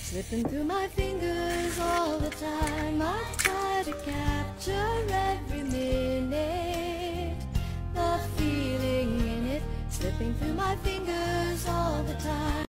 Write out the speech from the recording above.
slipping through my fingers all the time. I try to capture every minute, the feeling in it, slipping through my fingers all the time.